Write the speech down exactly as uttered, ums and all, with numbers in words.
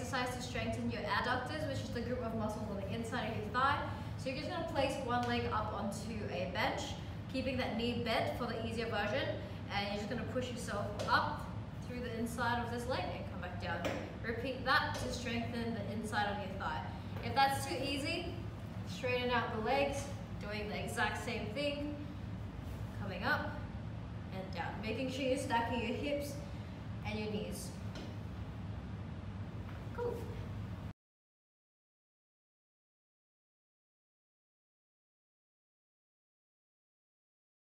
exercise to strengthen your adductors, which is the group of muscles on the inside of your thigh. So you're just going to place one leg up onto a bench, keeping that knee bent for the easier version, and you're just going to push yourself up through the inside of this leg and come back down. Repeat that to strengthen the inside of your thigh. If that's too easy, straighten out the legs, doing the exact same thing, coming up and down, making sure you're stacking your hips and your knees. Cool.